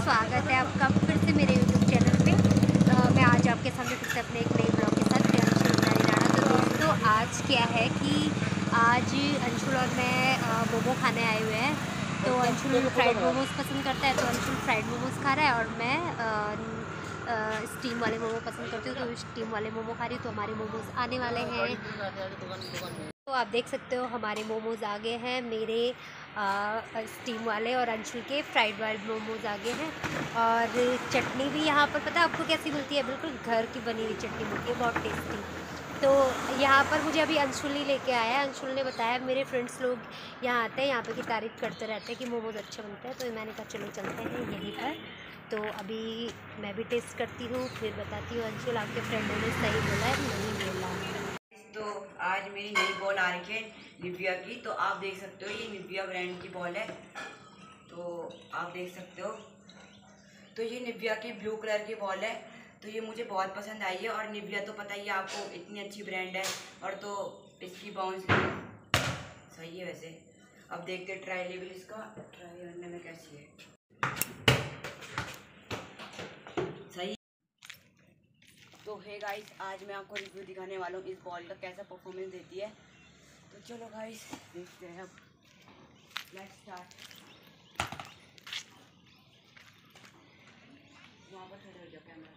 स्वागत है आपका फिर से मेरे यूट्यूब चैनल पे। मैं आज आपके सामने फिर से अपने एक नए ब्लॉग के साथ अंशुल राणा। तो दोस्तों आज क्या है कि आज अंशुल और मैं मोमो खाने आए हुए हैं। तो अंशुल फ्राइड मोमोज़ पसंद करता है, तो अंशुल फ्राइड मोमोज़ खा रहा है और मैं स्टीम वाले मोमो पसंद करती हूँ, तो स्टीम वाले मोमो खा रही हूँ। तो हमारे मोमोज़ आने वाले हैं, तो आप देख सकते हो हमारे मोमोज़ आ गए हैं। मेरे स्टीम वाले और अंशुल के फ्राइड वाइड मोमोज़ आ गए हैं। और चटनी भी यहाँ पर पता है आपको कैसी मिलती है, बिल्कुल घर की बनी हुई चटनी मिलती है, बहुत टेस्टी। तो यहाँ पर मुझे अभी अंशुल ही लेके आया है। अंशुल ने बताया मेरे फ्रेंड्स लोग यहाँ आते हैं, यहाँ पे की तारीफ़ करते रहते हैं कि मोमोज़ अच्छे बनते हैं, तो मैंने कहा चलो चलते हैं यहीं पर। तो अभी मैं भी टेस्ट करती हूँ, फिर बताती हूँ अंशुल आपके फ्रेंडों ने सही बोला है नहीं बोला। तो आज मेरी नई बॉल आ रही है निविया की। तो आप देख सकते हो ये निविया ब्रांड की बॉल है, तो आप देख सकते हो। तो ये निविया की ब्लू कलर की बॉल है, तो ये मुझे बहुत पसंद आई है। और निविया तो पता ही है आपको इतनी अच्छी ब्रांड है, और तो इसकी बाउंस सही है। वैसे अब देखते हैं ट्राई लेवल इसका ट्राई करने में कैसी है। सही। तो हे गाइस, आज मैं आपको रिव्यू दिखाने वाला हूँ इस बॉल का कैसा परफॉर्मेंस देती है। तो चलो गाइस देखते हैं, अब लेट्स स्टार्ट। वहाँ पर खड़े हो जाओ कैमरा।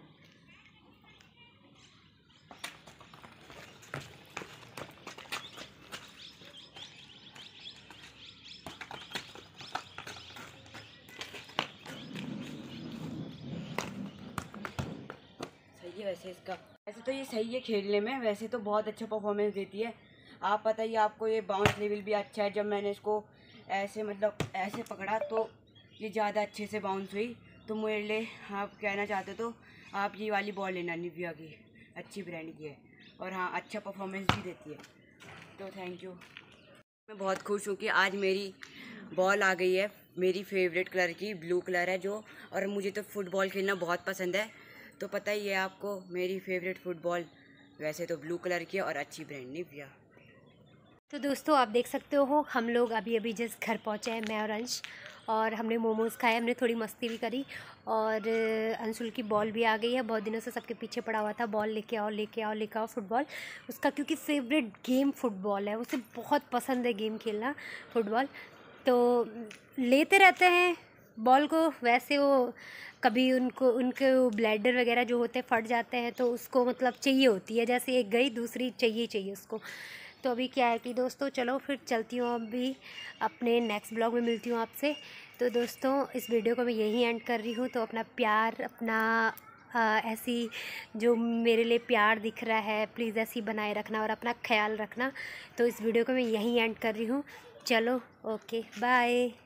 सही है वैसे इसका, वैसे तो ये सही है खेलने में, वैसे तो बहुत अच्छा परफॉर्मेंस देती है। आप पता ही आपको ये बाउंस लेवल भी अच्छा है। जब मैंने इसको ऐसे मतलब ऐसे पकड़ा तो ये ज़्यादा अच्छे से बाउंस हुई। तो मेरे लिए आप कहना चाहते तो आप ये वाली बॉल लेना, निविया की अच्छी ब्रांड की है, और हाँ अच्छा परफॉर्मेंस भी देती है। तो थैंक यू। मैं बहुत खुश हूँ कि आज मेरी बॉल आ गई है, मेरी फेवरेट कलर की ब्लू कलर है जो। और मुझे तो फुटबॉल खेलना बहुत पसंद है, तो पता ही है आपको मेरी फेवरेट फुटबॉल वैसे तो ब्लू कलर की है और अच्छी ब्रांड निविया। तो दोस्तों आप देख सकते हो हम लोग अभी अभी जस्ट घर पहुँचे हैं, मैं और अंश, और हमने मोमोज़ खाए, हमने थोड़ी मस्ती भी करी। और अंशुल की बॉल भी आ गई है। बहुत दिनों से सबके पीछे पड़ा हुआ था बॉल लेके आओ लेके आओ लेके आओ फुटबॉल उसका, क्योंकि फेवरेट गेम फुटबॉल है, उसे बहुत पसंद है गेम खेलना फुटबॉल। तो लेते रहते हैं बॉल को। वैसे वो कभी उनको उनके ब्लैडर वगैरह जो होते हैं फट जाते हैं, तो उसको मतलब चाहिए होती है, जैसे एक गई दूसरी चाहिए उसको। तो अभी क्या है कि दोस्तों चलो फिर चलती हूँ, अभी अपने नेक्स्ट ब्लॉग में मिलती हूँ आपसे। तो दोस्तों इस वीडियो को मैं यहीं एंड कर रही हूँ। तो अपना प्यार, अपना ऐसी जो मेरे लिए प्यार दिख रहा है प्लीज़ ऐसी बनाए रखना और अपना ख्याल रखना। तो इस वीडियो को मैं यहीं एंड कर रही हूँ। चलो ओके बाय।